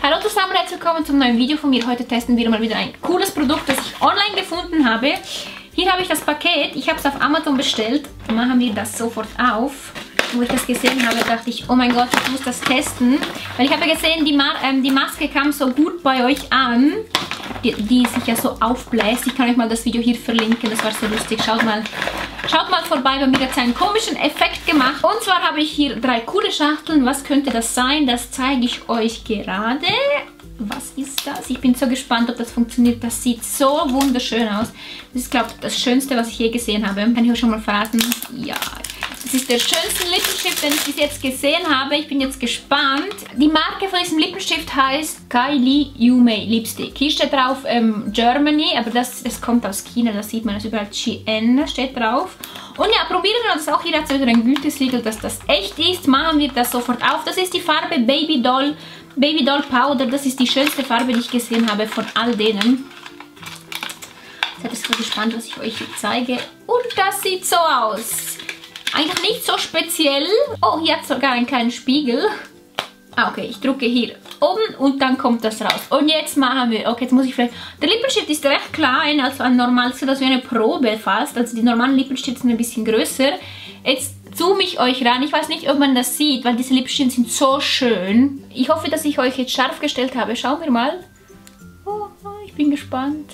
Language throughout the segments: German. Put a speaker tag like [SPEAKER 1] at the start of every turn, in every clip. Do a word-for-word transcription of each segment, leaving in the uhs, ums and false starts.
[SPEAKER 1] Hallo zusammen und herzlich willkommen zum neuen Video von mir. Heute testen wir mal wieder ein cooles Produkt, das ich online gefunden habe. Hier habe ich das Paket, ich habe es auf Amazon bestellt. Machen wir das sofort auf. Wo ich das gesehen habe, dachte ich, oh mein Gott, ich muss das testen. Weil ich habe gesehen, die, Ma ähm, die Maske kam so gut bei euch an, die, die sich ja so aufbläst. Ich kann euch mal das Video hier verlinken, das war so lustig. Schaut mal, schaut mal vorbei, bei mir hat es einen komischen Effekt gemacht. Und zwar habe ich hier drei coole Schachteln. Was könnte das sein? Das zeige ich euch gerade. Was ist das? Ich bin so gespannt, ob das funktioniert. Das sieht so wunderschön aus. Das ist, glaube ich, das Schönste, was ich je gesehen habe. Kann ich euch schon mal verraten? Ja. Das ist der schönste Lippenstift, den ich bis jetzt gesehen habe. Ich bin jetzt gespannt. Die Marke von diesem Lippenstift heißt Kylie Yume Lipstick. Hier steht drauf ähm, Germany, aber das, das kommt aus China. Das sieht man, das überall G N steht drauf. Und ja, probieren wir das auch. Hier hat es wieder ein Gütesiegel, dass das echt ist. Machen wir das sofort auf. Das ist die Farbe Baby Doll, Baby Doll Powder. Das ist die schönste Farbe, die ich gesehen habe von all denen. Seid ihr so gespannt, was ich euch hier zeige. Und das sieht so aus. Eigentlich nicht so speziell. Oh, hier hat es sogar einen kleinen Spiegel. Ah, okay, ich drücke hier oben und dann kommt das raus. Und jetzt machen wir, okay, jetzt muss ich vielleicht... Der Lippenstift ist recht klein, also ein normales, das wie eine Probe fast. Also die normalen Lippenstifte sind ein bisschen größer. Jetzt zoome ich euch ran. Ich weiß nicht, ob man das sieht, weil diese Lippenstifte sind so schön. Ich hoffe, dass ich euch jetzt scharf gestellt habe. Schauen wir mal. Oh, ich bin gespannt.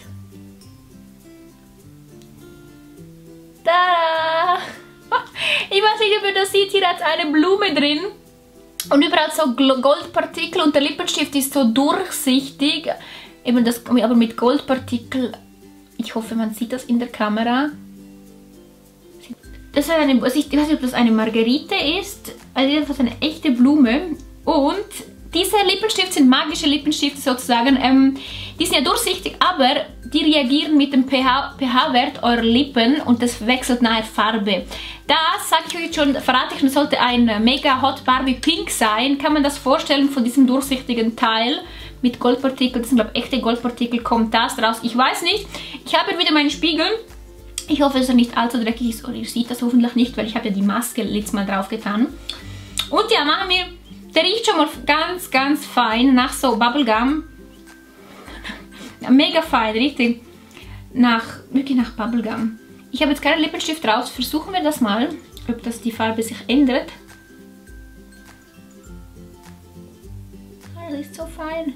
[SPEAKER 1] Da! Ich weiß nicht, ob ihr das seht, hier hat es eine Blume drin und überall so Goldpartikel und der Lippenstift ist so durchsichtig, eben das, aber mit Goldpartikel. Ich hoffe, man sieht das in der Kamera. Das ist eine, ich weiß nicht, ob das eine Margerite ist, also das ist eine echte Blume. Und diese Lippenstift sind magische Lippenstift sozusagen. Ähm, die sind ja durchsichtig, aber die reagieren mit dem pH-Wert eurer Lippen und das wechselt nachher Farbe. Das, sage ich euch schon, verrate ich schon, sollte ein mega Hot Barbie Pink sein. Kann man das vorstellen von diesem durchsichtigen Teil mit Goldpartikeln? Das sind, glaube ich, echte Goldpartikel. Kommt das raus? Ich weiß nicht. Ich habe hier wieder meinen Spiegel. Ich hoffe, dass er nicht allzu dreckig ist. Oder ihr seht das hoffentlich nicht, weil ich habe ja die Maske letztes Mal drauf getan. Und ja, machen wir... Der riecht schon mal ganz, ganz fein nach so Bubblegum. Mega fein, richtig. Nach, wirklich nach Bubblegum. Ich habe jetzt keinen Lippenstift raus. Versuchen wir das mal, ob das die Farbe sich ändert. Das ist so fein.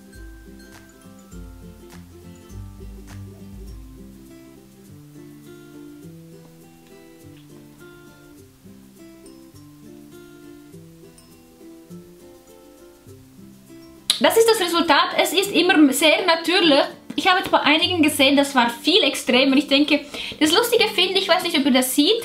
[SPEAKER 1] Das ist das Resultat. Es ist immer sehr natürlich. Ich habe jetzt bei einigen gesehen, das war viel extremer. Ich denke, das Lustige finde ich, weiß nicht, ob ihr das seht.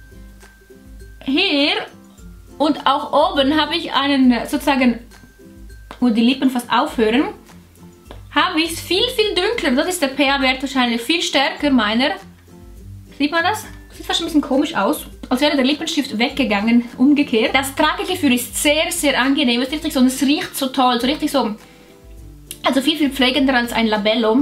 [SPEAKER 1] Hier und auch oben habe ich einen, sozusagen, wo die Lippen fast aufhören, habe ich es viel, viel dunkler. Das ist der pH-Wert wahrscheinlich viel stärker, meiner. Sieht man das? Sieht fast ein bisschen komisch aus. Als wäre der Lippenstift weggegangen, umgekehrt. Das Tragegefühl ist sehr, sehr angenehm. Es ist richtig so, und es riecht so toll, so richtig so, also viel, viel pflegender als ein Labello.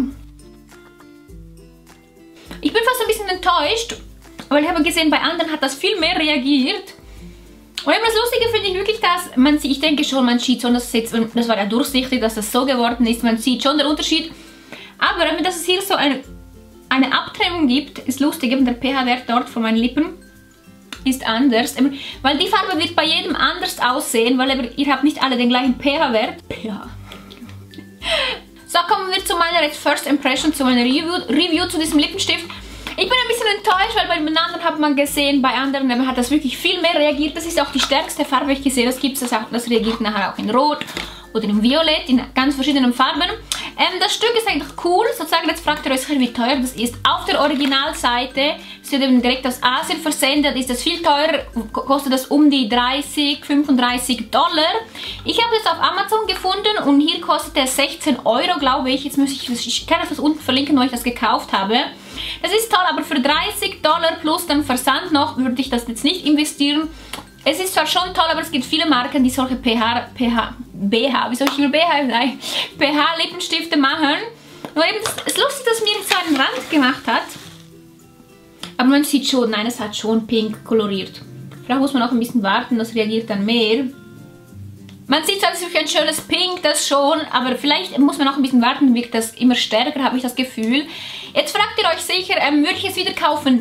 [SPEAKER 1] Ich bin fast ein bisschen enttäuscht, weil ich habe gesehen, bei anderen hat das viel mehr reagiert. Und eben das Lustige finde ich wirklich, dass man sieht, ich denke schon, man sieht schon, dass jetzt, das war ja durchsichtig, dass das so geworden ist, man sieht schon den Unterschied. Aber dass es hier so eine, eine Abtrennung gibt, ist lustig, eben der pH-Wert dort von meinen Lippen ist anders, weil die Farbe wird bei jedem anders aussehen, weil ihr habt nicht alle den gleichen pH-Wert. pH. So, kommen wir zu meiner jetzt First Impression, zu meiner Review, Review zu diesem Lippenstift. Ich bin ein bisschen enttäuscht, weil bei den anderen hat man gesehen, bei anderen hat das wirklich viel mehr reagiert. Das ist auch die stärkste Farbe, ich gesehen, das gibt es, das, das reagiert nachher auch in Rot oder in Violett, in ganz verschiedenen Farben. Ähm, das Stück ist eigentlich cool, sozusagen, jetzt fragt ihr euch, wie teuer das ist. Auf der Originalseite, es wird eben direkt aus Asien versendet, ist das viel teurer, kostet das um die dreißig, fünfunddreißig Dollar. Ich habe es auf Amazon gefunden und hier kostet es sechzehn Euro, glaube ich. Jetzt muss ich, ich kann das unten verlinken, wo ich das gekauft habe. Das ist toll, aber für dreißig Dollar plus den Versand noch würde ich das jetzt nicht investieren. Es ist zwar schon toll, aber es gibt viele Marken, die solche pH, pH, B H, wie soll ich über B H, nein, pH-Lippenstifte machen. Nur eben, es ist lustig, dass mir so einen Rand gemacht hat. Aber man sieht schon, nein, es hat schon pink koloriert. Vielleicht muss man auch ein bisschen warten, das reagiert dann mehr. Man sieht zwar, das ist wirklich ein schönes Pink, das schon, aber vielleicht muss man auch ein bisschen warten, wirkt das immer stärker, habe ich das Gefühl. Jetzt fragt ihr euch sicher, ähm, würde ich es wieder kaufen?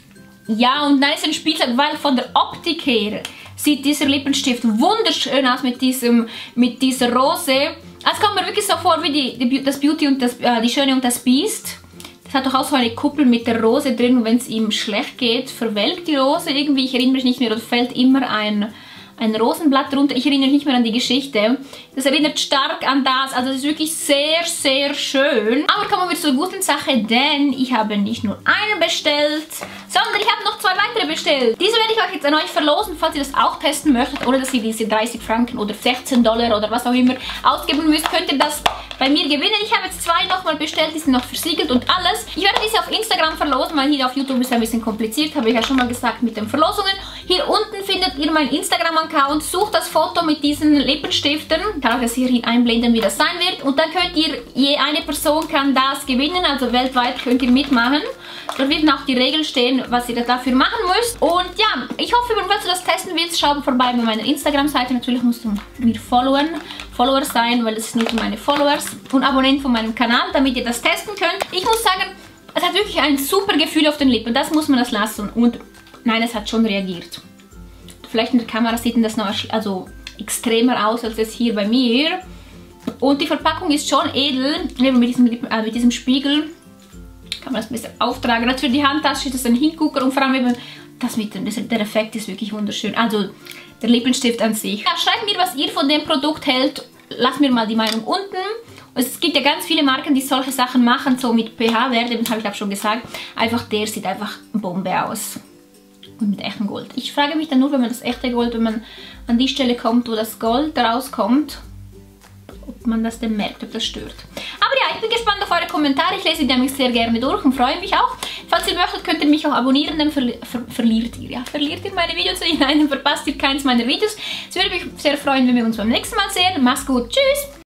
[SPEAKER 1] Ja und nein, ist ein Spielzeug, weil von der Optik her sieht dieser Lippenstift wunderschön aus mit diesem, mit dieser Rose. Es kommt mir wirklich so vor wie die, die, das Beauty und das, äh, die Schöne und das Biest. Das hat doch auch so eine Kuppel mit der Rose drin und wenn es ihm schlecht geht, verwelkt die Rose irgendwie. Ich erinnere mich nicht mehr, oder fällt immer ein... ein Rosenblatt drunter. Ich erinnere mich nicht mehr an die Geschichte. Das erinnert stark an das. Also es ist wirklich sehr, sehr schön. Aber kommen wir zur guten Sache, denn ich habe nicht nur einen bestellt, sondern ich habe noch zwei weitere bestellt. Diese werde ich euch jetzt an euch verlosen, falls ihr das auch testen möchtet, ohne dass ihr diese dreißig Franken oder sechzehn Dollar oder was auch immer ausgeben müsst, könnt ihr das bei mir gewinnen. Ich habe jetzt zwei nochmal bestellt, die sind noch versiegelt und alles. Ich werde diese auf Instagram verlosen, weil hier auf YouTube ist es ein bisschen kompliziert, habe ich ja schon mal gesagt mit den Verlosungen. Hier unten findet ihr mein Instagram-Account, sucht das Foto mit diesen Lippenstiften. Ich kann euch das hier einblenden, wie das sein wird. Und dann könnt ihr, je eine Person kann das gewinnen, also weltweit könnt ihr mitmachen. Da werden auch die Regeln stehen, was ihr dafür machen müsst. Und ja, ich hoffe, falls du das testen willst, schau vorbei bei meiner Instagram-Seite. Natürlich musst du mir followen, Follower sein, weil das sind nicht meine Followers. Und Abonnent von meinem Kanal, damit ihr das testen könnt. Ich muss sagen, es hat wirklich ein super Gefühl auf den Lippen. Das muss man das lassen. Und nein, es hat schon reagiert. Vielleicht in der Kamera sieht das noch also extremer aus als es hier bei mir. Und die Verpackung ist schon edel. Mit diesem, äh, mit diesem Spiegel kann man das ein bisschen auftragen. Natürlich die Handtasche, das ist ein Hingucker und vor allem eben das mit dem, der Effekt ist wirklich wunderschön. Also der Lippenstift an sich. Ja, schreibt mir, was ihr von dem Produkt hält. Lasst mir mal die Meinung unten. Es gibt ja ganz viele Marken, die solche Sachen machen, so mit pH-Wert, das habe ich auch schon gesagt. Einfach der sieht einfach Bombe aus. Und mit echtem Gold. Ich frage mich dann nur, wenn man das echte Gold, wenn man an die Stelle kommt, wo das Gold rauskommt, ob man das denn merkt, ob das stört. Aber ja, ich bin gespannt auf eure Kommentare. Ich lese die nämlich sehr gerne durch und freue mich auch. Falls ihr möchtet, könnt ihr mich auch abonnieren, dann verli ver verliert ihr. Ja, verliert ihr meine Videos hinein, dann verpasst ihr keins meiner Videos. Es würde mich sehr freuen, wenn wir uns beim nächsten Mal sehen. Macht's gut, tschüss!